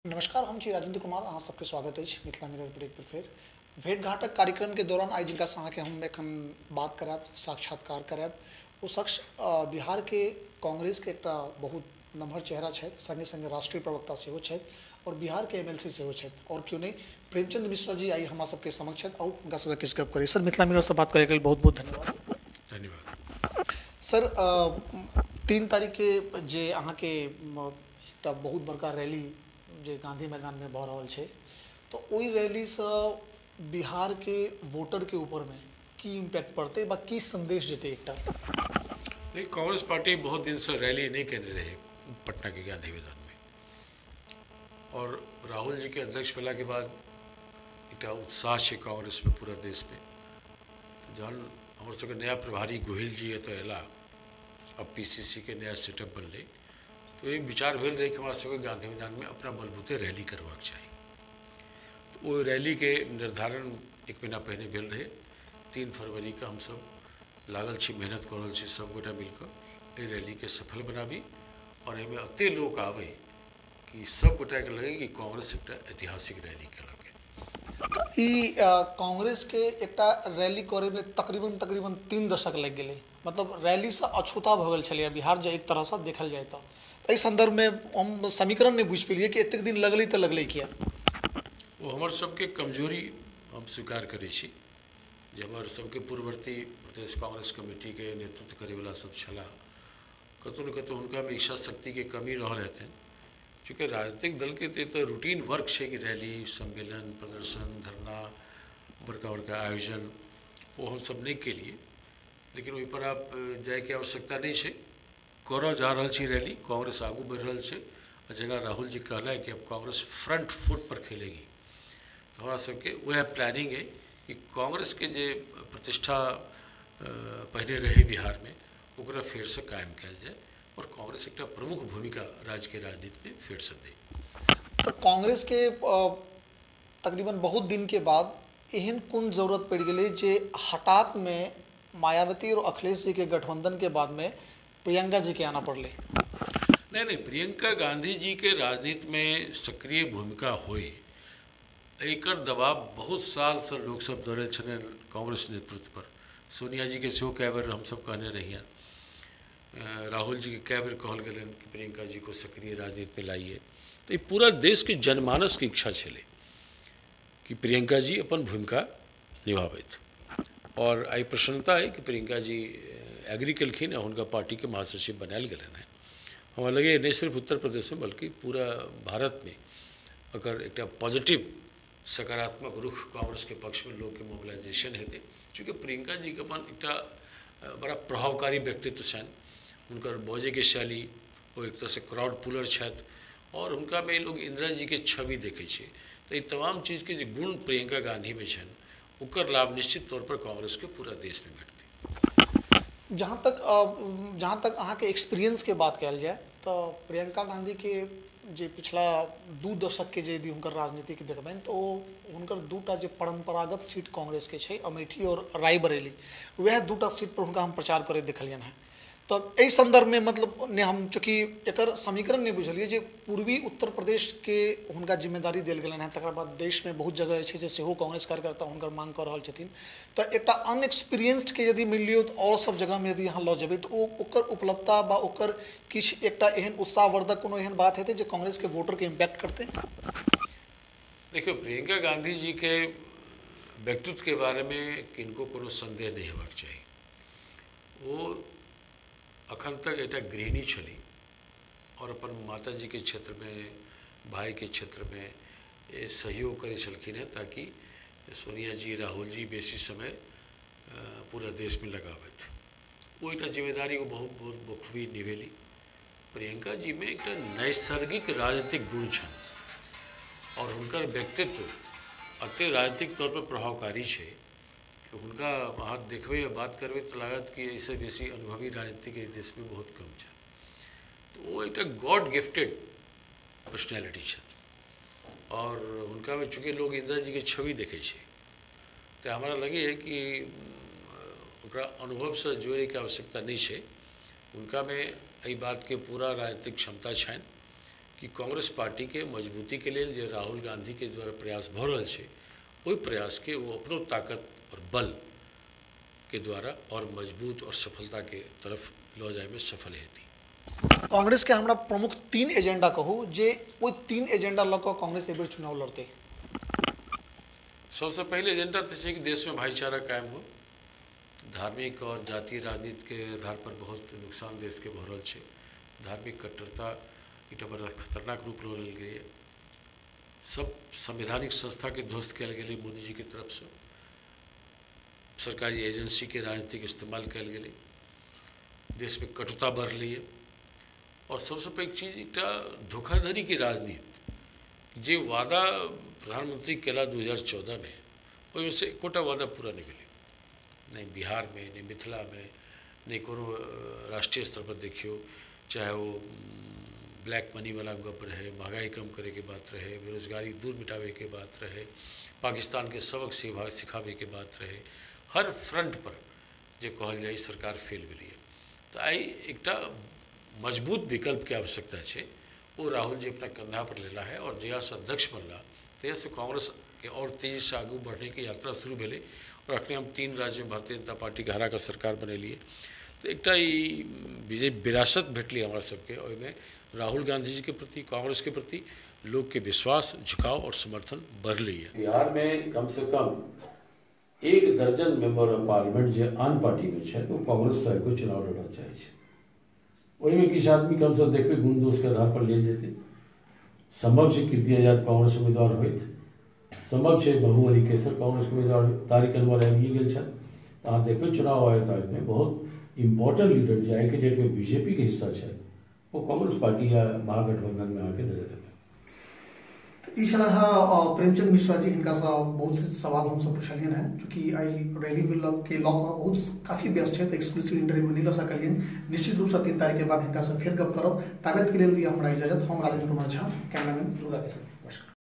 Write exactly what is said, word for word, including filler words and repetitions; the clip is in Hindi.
नमस्कार, हम छी राजेंद्र कुमार। अहाँ सबके स्वागत अछि मिथिला मिरर पर एक बेर फेर भेंट घाटक कार्यक्रम के दौरान आइ जिनका से अहाँके हम एखन बात करायब, साक्षात्कार करायब, ओ शख्स अ, बिहार के कांग्रेस के एकटा बहुत नम्हर चेहरा छथि, संगे संगे राष्ट्रीय प्रवक्ता सेहो छथि और बिहार के एमएलसी सेहो छथि और क्यों नहीं प्रेमचंद मिश्रा जी आई हमरा सबके समक्ष छथि। आउ हुनका सबके किछु गप करी। सर, मिथिला मिरर से बात करैके लेल बहुत बहुत धन्यवाद। धन्यवाद। सर, अ, तीन तारीख के जे अहाँके म, एकटा बहुत बड़का रैली जे गांधी मैदान में भऽ रहल छै, तो ओहि रैली से बिहार के वोटर के ऊपर में की इम्पैक्ट पड़तै बा की संदेश जेतै एकटा? नहीं, कांग्रेस पार्टी बहुत दिन से रैली नहीं करने रहे पटना के गांधी मैदान में, और राहुल जी के अध्यक्ष भेला के बाद एक उत्साह है कांग्रेस में पूरा देश में। तो जहन हमारे सबके नया प्रभारी गोहिल जी एत एला, अब पीसीसी के नया सेटअप बनले, तो एक विचार भेल रहे कि हमारे सबके गांधी मैदान में अपना बलबूते रैली करवाक चाहिए। तो वो रैली के निर्धारण एक महीना पहले भेल रहे। तीन फरवरी का हम सब लागल छी, मेहनत कर रहल छी सब गोटा मिलकर एहि रैली के सफल बनाबी और एहिमे एते लोग आवे कि सब गोटा के लगे कि कांग्रेस एक ऐतिहासिक रैली केलक। तऽ ई अ, कांग्रेस के एकटा रैली करे में तकरीबन तकरीबन तीन दशक लग गए। मतलब रैली से अछूता भऽ गेल छलै बिहार, जो एक तरह से देखल जाए तो एहि संदर्भ में हम समीकरण नहीं बुझ पेलिए कि एतेक दिन लगलै तऽ लगलै किया। वो हमार सबके कमजोरी हम स्वीकार करै छी जे हमार सबके पूर्ववर्ती प्रदेश कांग्रेस कमेटी के नेतृत्व करे वाला सब छला, कतौ न कतौ हुनका में इच्छा शक्ति के कमी रहल हेतनि। चूँकि राजनीतिक दल के तो रूटीन वर्क है कि रैली, सम्मेलन, प्रदर्शन, धरना, बड़का बड़का आयोजन, वो हम सब नहीं केलिए। लेकिन ओहि पर आप जाए के आवश्यकता नहीं है। करऽ जा रहल छी रैली, कांग्रेस आगू बढ़ रहल छै। और जेना राहुल जी कहला कि अब कांग्रेस फ्रंट फुट पर खेलेगी, तो हमारा सबके वह प्लानिंग है कि कांग्रेस के जे प्रतिष्ठा पहले रहे बिहार में, ओकरा फिर से कायम कल जाए और कांग्रेस एक प्रमुख भूमिका राज्य के राजनीति में फिर से दे। तो कांग्रेस के अ, तकरीबन बहुत दिन के बाद एहन कौन जरूरत पड़ गई जे हठात में मायावती और अखिलेश जी के गठबंधन के बाद में प्रियंका जी के आना पड़ले? नहीं नहीं, प्रियंका गांधी जी के राजनीति में सक्रिय भूमिका हुई, एकर दबाव बहुत साल से लोग सब दौड़े छे कांग्रेस नेतृत्व पर। सोनिया जी के सेहो कई बेर हम सब कहने रहिए, राहुल जी के कई बेर कहल गए कि प्रियंका जी को सक्रिय राजनीति में लाइए। तो ये पूरा देश के जनमानस की इच्छा छे कि प्रियंका जी अपन भूमिका निभावत, और आई प्रसन्नता है कि प्रियंका जी एग्री कलखिन और उनका पार्टी के महासचिव बनायल गए हैं। हमारा लगे नहीं सिर्फ उत्तर प्रदेश में बल्कि पूरा भारत में अगर एक पॉजिटिव सकारात्मक रुख कांग्रेस के पक्ष में लोग के मोबिलाइजेशन हेतु। चूँकि प्रियंका जी के अपन एक बड़ा प्रभावकारी व्यक्तित्व छन, उनकर बजे के शैली, वो एक तरह से क्राउड पुलर छथि और उनका में लोग इंदिरा जी के छवि देखे छे। तो ये तमाम चीज़ के जो गुण प्रियंका गांधी में छन, ओकर लाभ निश्चित तौर पर कांग्रेस के पूरा देश में भेटते। जहाँ तक अ, जहाँ तक अहाँ के एक्सपीरियंस के बात कल जाए तो प्रियंका गांधी के जे पिछला दू दशक के जे यदि हुनकर राजनीति के देखबनि तो हुनकर दूटा जे परंपरागत सीट कांग्रेस के छै, अमेठी और रायबरेली, वह दूटा सीट पर हुनका हम प्रचार करे देखलियन हैं। तो एहि संदर्भ में मतलब ने हम चूँकि एकर समीकरण नहीं बुझलिए जे पूर्वी उत्तर प्रदेश के हुनका जिम्मेदारी देल गेलन हैं, तकर बाद देश में बहुत जगह छै जे सेहो कांग्रेस कार्यकर्ता हुनकर मांग कर रहल छथिन। तो एकटा अनएक्सपीरियंस्ड के यदि मिल लियो तो और सब जगह में यदि यहाँ लऽ जेबै तो ओ ओकर उपलब्धता बा ओकर किछ एकटा एहन उत्साहवर्धक कोनो एहन बात हेतै जे कांग्रेस के वोटर के इम्पैक्ट करते? देखियो, प्रियंका गांधी जी के व्यक्तित्व के बारे में किनको कोनो संदेह नहीं होबाक चाहिए। वो अखन तक एक गृहिणी छली और अपन माता जी के क्षेत्र में, भाई के क्षेत्र में ये सहयोग करे छलखिन है ताकि सोनिया जी, राहुल जी बेसी समय पूरा देश में लगावत। वो एक जिम्मेदारी को बहुत बहुत बखूबी निभेली। प्रियंका जी में एक नैसर्गिक राजनीतिक गुण छन और उनकर व्यक्तित्व अत्य राजनीतिक तौर पर प्रभावकारी है कि उनका वहाँ देखबे या बात करबे तो लागत कि ऐसे बेसी अनुभवी राजनीति के देश में बहुत कम है। तो वो एक गॉड गिफ्टेड पर्सनैलिटी है और उनका में चूँकि लोग इंदिरा जी के छवि देखे छे, तो हमारा लगे है कि ओकरा अनुभव से जोड़े के आवश्यकता नहीं है। उनका में एहि बात के पूरा राजनीतिक क्षमता छन कि कांग्रेस पार्टी के मजबूती के लिए जो राहुल गांधी के द्वारा प्रयास भ रहल छै ओहि प्रयास के वो अपनो ताकत और बल के द्वारा और मजबूत और सफलता के तरफ लऽ जाए में सफल हेती। कांग्रेस के हमरा प्रमुख तीन एजेंडा कहू जे ओहि तीन एजेंडा लऽ कऽ कांग्रेस एहि बेर चुनाव लड़तै। सबसे पहले एजेंडा तो है कि देश में भाईचारा कायम हो। धार्मिक और जातीय राजनीति के आधार पर बहुत नुकसान देश के भऽ रहल छै। धार्मिक कट्टरता एक बड़ा खतरनाक रूप लऽ लेल गेलै। सब संवैधानिक संस्था के ध्वस्त कयल गेलै मोदी जी के तरफ से। सरकारी एजेंसी के राजनीतिक इस्तेमाल कयल गेलै। देश में कटुता बढ़लै और सबसे पैघ चीज एक धोखाधड़ी की राजनीति जे वादा प्रधानमंत्री केला दू हजार चौदह में ओहिमे से एकोटा वादा पूरा नहीं भेलै। नहीं बिहार में, नहीं मिथिला में, नहीं कोनो राष्ट्रीय स्तर पर देखियो, चाहे वो ब्लैक मनी वाला गप रहे, महंगाई कम करे के बात रहे, बेरोजगारी दूर मिटावे के बात रहे, पाकिस्तान के सबक सिखा सिखावे के बात रहे, हर फ्रंट पर जे कहल जाए सरकार फेल भेलै। तो आई एक मजबूत विकल्प के आवश्यकता है वो राहुल जी अपना कंधा पर लेला है और जहिया से अध्यक्ष बनला तहिया से कांग्रेस के और तेजी से आगू बढ़ने की यात्रा शुरू भेलै और अखने हम तीन राज्य में भारतीय जनता पार्टी के हरा कर सरकार बनेलिए। तो एक विजय विरासत भेटली हमारा सबके ओहिमे राहुल गांधी जी के प्रति, कांग्रेस के प्रति लोग के विश्वास, झुकाव और समर्थन बढ़लै है। बिहार में कम से कम एक दर्जन मेंबर ऑफ पार्लियामेंट जो आन पार्टी में है तो कांग्रेस से कोई चुनाव लड़ना चाहिए। ओहिमे किछु आदमी कम से देखबे गुण दोष के आधार पर लेल जेतै। संभव है कीर्ति आजाद कांग्रेस उम्मीदवार होइत, संभव है महबूब अली कैसर कांग्रेस उम्मीदवार तारिक अनवर आबि गेल छल। अहाँ देखबे चुनाव आयोग में बहुत इम्पोर्टेंट लीडर जो आइ के डेट में बीजेपी के हिस्सा है वो कांग्रेस पार्टी या महागठबंधन में आके नजर आता है। ई छलाह प्रेमचंद मिश्रा जी, हिनका से बहुत से सवाल हम सब पूछलियन हैं चूँकि आई रैली में लग के लऽ कऽ बहुत काफी व्यस्त है तो एक्सक्लूसिव इंटरव्यू नहीं लऽ सकलियन। निश्चित रूप से तीन तारीख के बाद हिनका से फिर गप करब। ताबत के लेल दिअ हमरा इजाजत। हम राजेंद्र कुमार झा, कैमरामैन दुर्गा के साथ। नमस्कार।